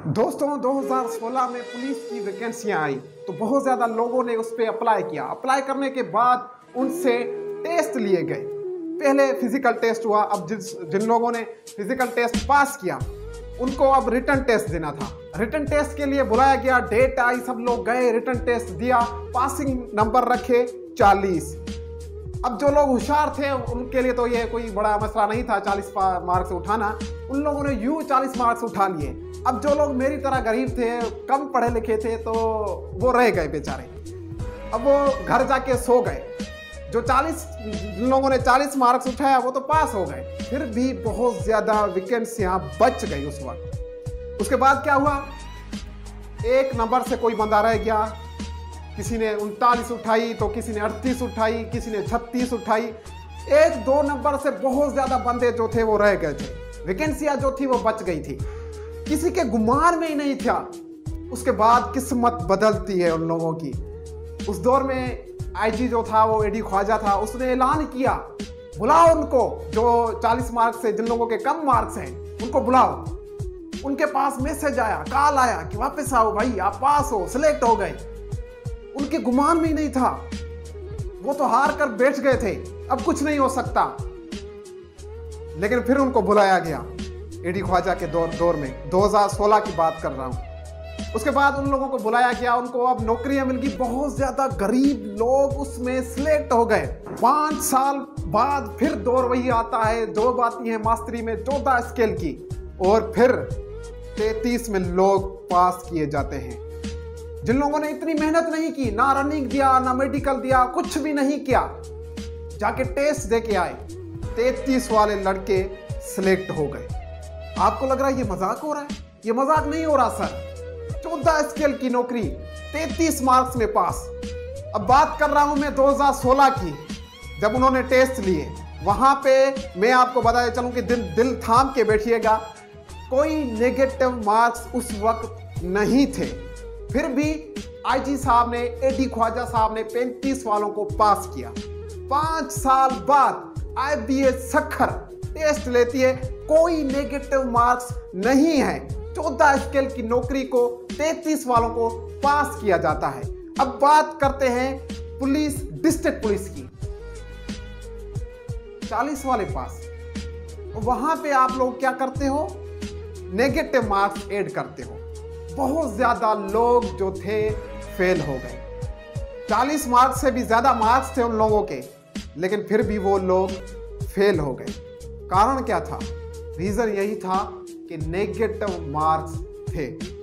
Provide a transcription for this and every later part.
दोस्तों 2016 में पुलिस की वैकेंसियां आई तो बहुत ज़्यादा लोगों ने उस पर अप्लाई किया। अप्लाई करने के बाद उनसे टेस्ट लिए गए। पहले फिजिकल टेस्ट हुआ, अब जिन लोगों ने फिजिकल टेस्ट पास किया उनको अब रिटन टेस्ट देना था। रिटन टेस्ट के लिए बुलाया गया, डेट आई, सब लोग गए, रिटन टेस्ट दिया, पासिंग नंबर रखे 40। अब जो लोग होशियार थे उनके लिए तो ये कोई बड़ा मसला नहीं था 40 मार्क्स उठाना, उन लोगों ने यूं 40 मार्क्स उठा लिए। अब जो लोग मेरी तरह गरीब थे, कम पढ़े लिखे थे, तो वो रह गए बेचारे। अब वो घर जाके सो गए। जो 40 जिन लोगों ने 40 मार्क्स उठाया वो तो पास हो गए, फिर भी बहुत ज़्यादा वैकेंसियां बच गई उस वक्त। उसके बाद क्या हुआ, एक नंबर से कोई बंदा रह गया, किसी ने 39 उठाई तो किसी ने 38 उठाई, किसी ने 36 उठाई। एक दो नंबर से बहुत ज़्यादा बंदे जो थे वो रह गए थे। वैकेंसियां जो थी वो बच गई थी, किसी के गुमान में ही नहीं था। उसके बाद किस्मत बदलती है उन लोगों की। उस दौर में आईजी जो था वो एडी ख्वाजा था, उसने ऐलान किया बुलाओ उनको जो 40 मार्क्स से, जिन लोगों के कम मार्क्स हैं उनको बुलाओ। उनके पास मैसेज आया, कॉल आया कि वापस आओ भाई, आप पास हो, सिलेक्ट हो गए। उनके गुमान में ही नहीं था, वो तो हार कर बैठ गए थे, अब कुछ नहीं हो सकता। लेकिन फिर उनको बुलाया गया एडी ख्वाजा के दौर में, 2016 की बात कर रहा हूं। उसके बाद उन लोगों को बुलाया गया, उनको अब नौकरियां मिल गई। बहुत ज्यादा गरीब लोग उसमें सिलेक्ट हो गए। 5 साल बाद फिर दौर वही आता है, जॉब आती है मास्टरी में 14 स्केल की, और फिर 33 में लोग पास किए जाते हैं। जिन लोगों ने इतनी मेहनत नहीं की, ना रनिंग दिया, ना मेडिकल दिया, कुछ भी नहीं किया, जाके टेस्ट दे के आए, 33 वाले लड़के सिलेक्ट हो गए। आपको लग रहा है ये मजाक हो रहा है? ये मजाक नहीं हो रहा सर। 14 स्केल की नौकरी, 33 मार्क्स में पास। अब बात कर रहा हूं मैं 2016 की, जब उन्होंने टेस्ट लिए। वहां पे मैं आपको बताया चलूं कि दिल थाम के बैठिएगा, कोई नेगेटिव मार्क्स उस वक्त नहीं थे। फिर भी आईजी साहब ने, एडी ख्वाजा साहब ने 35 वालों को पास किया। 5 साल बाद आईबीएस सखर टेस्ट लेती है, कोई नेगेटिव मार्क्स नहीं है। 14 स्केल की नौकरी को 33 वालों को पास किया जाता है। अब बात करते हैं पुलिस, डिस्ट्रिक्ट पुलिस की। 40 वाले पास, वहां पे आप लोग क्या करते हो, नेगेटिव मार्क्स ऐड करते हो। बहुत ज्यादा लोग जो थे फेल हो गए। 40 मार्क्स से भी ज्यादा मार्क्स थे उन लोगों के, लेकिन फिर भी वो लोग फेल हो गए। कारण क्या था? रीजन यही था कि नेगेटिव मार्क्स थे।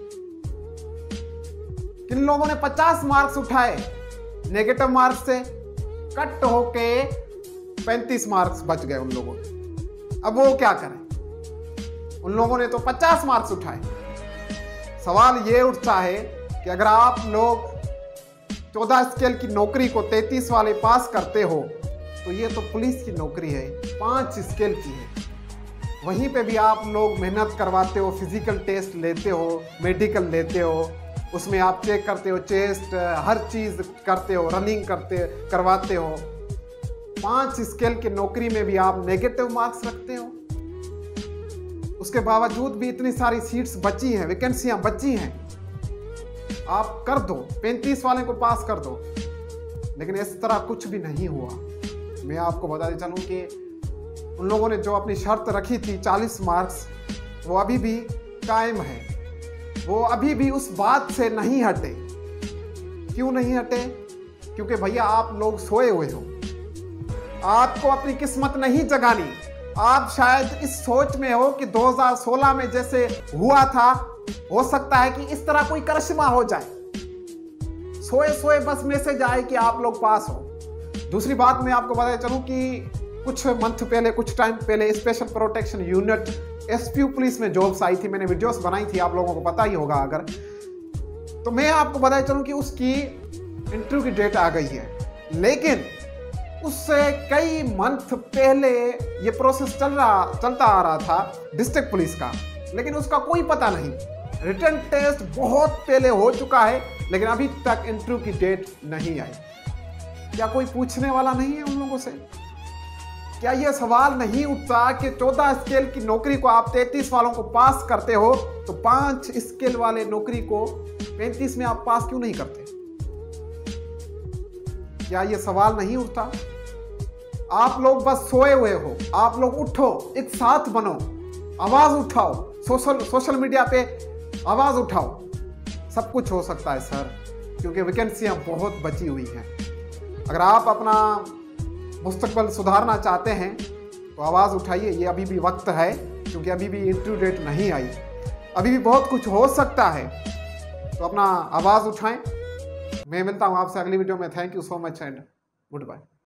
किन लोगों ने 50 मार्क्स उठाए, नेगेटिव मार्क्स से कट होके 35 मार्क्स बच गए उन लोगों के। अब वो क्या करें? उन लोगों ने तो 50 मार्क्स उठाए। सवाल ये उठता है कि अगर आप लोग 14 स्केल की नौकरी को 33 वाले पास करते हो, तो ये तो पुलिस की नौकरी है, 5 स्केल की है। वहीं पे भी आप लोग मेहनत करवाते हो, फिजिकल टेस्ट लेते हो, मेडिकल लेते हो, उसमें आप चेक करते हो, चेस्ट, हर चीज़ करते हो, रनिंग करवाते हो। 5 स्केल की नौकरी में भी आप नेगेटिव मार्क्स रखते हो। उसके बावजूद भी इतनी सारी सीट्स बची हैं, वैकेंसियां बची हैं, आप कर दो, 35 वाले को पास कर दो। लेकिन इस तरह कुछ भी नहीं हुआ। मैं आपको बताते चलूं कि उन लोगों ने जो अपनी शर्त रखी थी 40 मार्क्स, वो अभी भी कायम है। वो अभी भी उस बात से नहीं हटे। क्यों नहीं हटे? क्योंकि भैया आप लोग सोए हुए हो, आपको अपनी किस्मत नहीं जगानी। आप शायद इस सोच में हो कि 2016 में जैसे हुआ था, हो सकता है कि इस तरह कोई करिश्मा हो जाए, सोए सोए बस मैसेज आए कि आप लोग पास हो। दूसरी बात मैं आपको बताया चलूं कि कुछ मंथ पहले, कुछ टाइम पहले special protection unit SPU police में जॉब्स आई थी। मैंने वीडियोस बनाई थी, आप लोगों को पता ही होगा अगर। तो मैं आपको बताया चलूं कि उसकी इंटरव्यू की डेट आ गई है, लेकिन उससे कई मंथ पहले ये प्रोसेस चलता आ रहा था डिस्ट्रिक्ट पुलिस का, लेकिन उसका कोई पता नहीं। रिटन टेस्ट बहुत पहले हो चुका है, लेकिन अभी तक इंटरव्यू की डेट नहीं आई। क्या कोई पूछने वाला नहीं है उन लोगों से? क्या ये सवाल नहीं उठता कि 14 स्केल की नौकरी को आप 33 वालों को पास करते हो, तो 5 स्केल वाले नौकरी को 35 में आप पास क्यों नहीं करते? क्या ये सवाल नहीं उठता? आप लोग बस सोए हुए हो। आप लोग उठो, एक साथ बनो, आवाज उठाओ, सोशल मीडिया पे आवाज उठाओ। सब कुछ हो सकता है सर, क्योंकि वैकेंसियां बहुत बची हुई हैं। अगर आप अपना मुस्तकबिल सुधारना चाहते हैं तो आवाज़ उठाइए। ये अभी भी वक्त है, क्योंकि अभी भी इंटरव्यू डेट नहीं आई, अभी भी बहुत कुछ हो सकता है। तो अपना आवाज़ उठाएं। मैं मिलता हूं आपसे अगली वीडियो में। Thank you so much and good bye.